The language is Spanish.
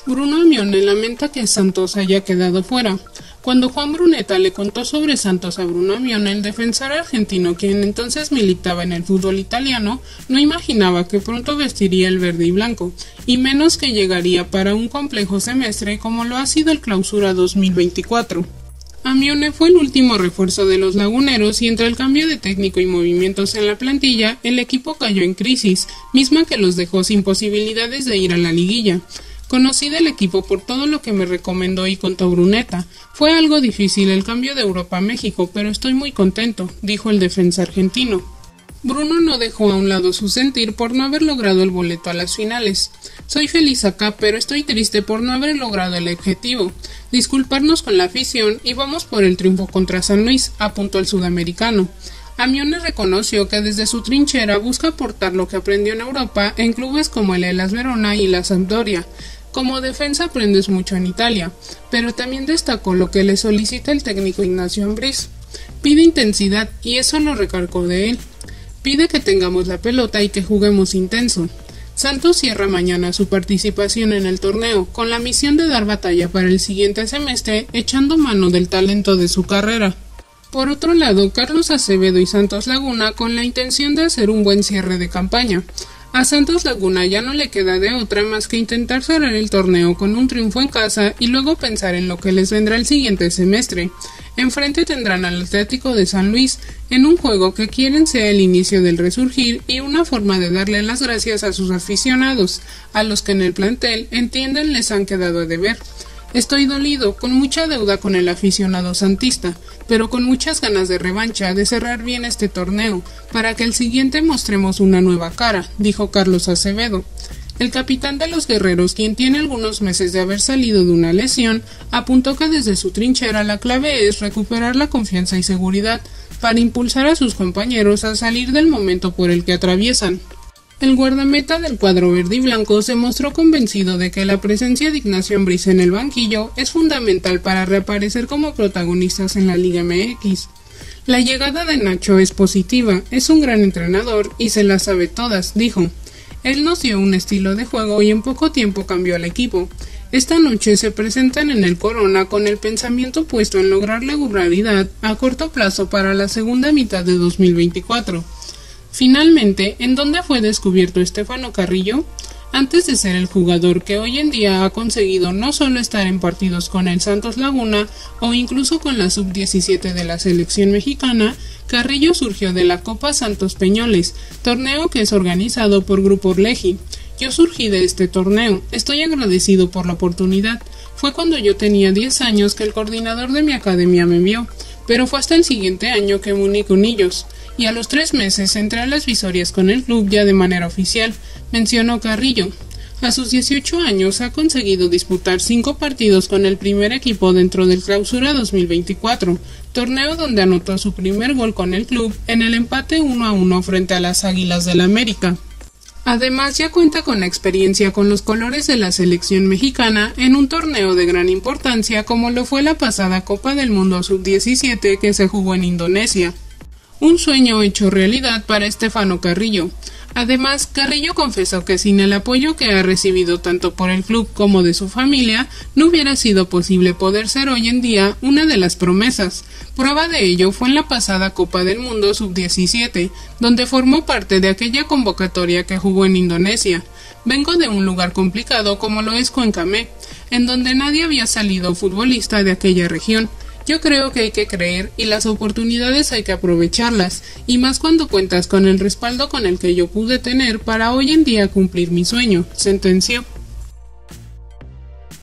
Bruno Amione lamenta que Santos haya quedado fuera. Cuando Juan Brunetta le contó sobre Santos a Bruno Amione, el defensor argentino, quien entonces militaba en el fútbol italiano, no imaginaba que pronto vestiría el verde y blanco, y menos que llegaría para un complejo semestre como lo ha sido el Clausura 2024. Amione fue el último refuerzo de los laguneros y entre el cambio de técnico y movimientos en la plantilla, el equipo cayó en crisis, misma que los dejó sin posibilidades de ir a la liguilla. Conocí del equipo por todo lo que me recomendó y contó Brunetta. Fue algo difícil el cambio de Europa a México, pero estoy muy contento, dijo el defensa argentino. Bruno no dejó a un lado su sentir por no haber logrado el boleto a las finales. Soy feliz acá, pero estoy triste por no haber logrado el objetivo. Disculparnos con la afición y vamos por el triunfo contra San Luis, apuntó el sudamericano. Amione reconoció que desde su trinchera busca aportar lo que aprendió en Europa en clubes como el Hellas Verona y la Sampdoria. Como defensa aprendes mucho en Italia, pero también destacó lo que le solicita el técnico Ignacio Ambriz. Pide intensidad y eso lo recalcó de él. Pide que tengamos la pelota y que juguemos intenso. Santos cierra mañana su participación en el torneo con la misión de dar batalla para el siguiente semestre echando mano del talento de su carrera. Por otro lado, Carlos Acevedo y Santos Laguna con la intención de hacer un buen cierre de campaña. A Santos Laguna ya no le queda de otra más que intentar cerrar el torneo con un triunfo en casa y luego pensar en lo que les vendrá el siguiente semestre. Enfrente tendrán al Atlético de San Luis, en un juego que quieren sea el inicio del resurgir y una forma de darle las gracias a sus aficionados, a los que en el plantel entienden les han quedado a deber. Estoy dolido, con mucha deuda con el aficionado santista, pero con muchas ganas de revancha, de cerrar bien este torneo, para que el siguiente mostremos una nueva cara, dijo Carlos Acevedo. El capitán de los guerreros, quien tiene algunos meses de haber salido de una lesión, apuntó que desde su trinchera la clave es recuperar la confianza y seguridad, para impulsar a sus compañeros a salir del momento por el que atraviesan. El guardameta del cuadro verde y blanco se mostró convencido de que la presencia de Ignacio Ambriz en el banquillo es fundamental para reaparecer como protagonistas en la Liga MX. La llegada de Nacho es positiva, es un gran entrenador y se las sabe todas, dijo. Él nos dio un estilo de juego y en poco tiempo cambió al equipo. Esta noche se presentan en el Corona con el pensamiento puesto en lograr la regularidad a corto plazo para la segunda mitad de 2024. Finalmente, ¿en dónde fue descubierto Stefano Carrillo? Antes de ser el jugador que hoy en día ha conseguido no solo estar en partidos con el Santos Laguna o incluso con la sub-17 de la selección mexicana, Carrillo surgió de la Copa Santos Peñoles, torneo que es organizado por Grupo Orleji. Yo surgí de este torneo, estoy agradecido por la oportunidad. Fue cuando yo tenía 10 años que el coordinador de mi academia me vio, pero fue hasta el siguiente año que me uní con ellos. Y a los 3 meses entré a las visorias con el club ya de manera oficial, mencionó Carrillo. A sus 18 años ha conseguido disputar 5 partidos con el primer equipo dentro del Clausura 2024, torneo donde anotó su primer gol con el club en el empate 1-1 frente a las Águilas del América. Además ya cuenta con la experiencia con los colores de la selección mexicana en un torneo de gran importancia como lo fue la pasada Copa del Mundo Sub-17 que se jugó en Indonesia. Un sueño hecho realidad para Stefano Carrillo. Además, Carrillo confesó que sin el apoyo que ha recibido tanto por el club como de su familia, no hubiera sido posible poder ser hoy en día una de las promesas. Prueba de ello fue en la pasada Copa del Mundo Sub-17, donde formó parte de aquella convocatoria que jugó en Indonesia. Vengo de un lugar complicado como lo es Cuencamé, en donde nadie había salido futbolista de aquella región. Yo creo que hay que creer y las oportunidades hay que aprovecharlas, y más cuando cuentas con el respaldo con el que yo pude tener para hoy en día cumplir mi sueño, sentenció.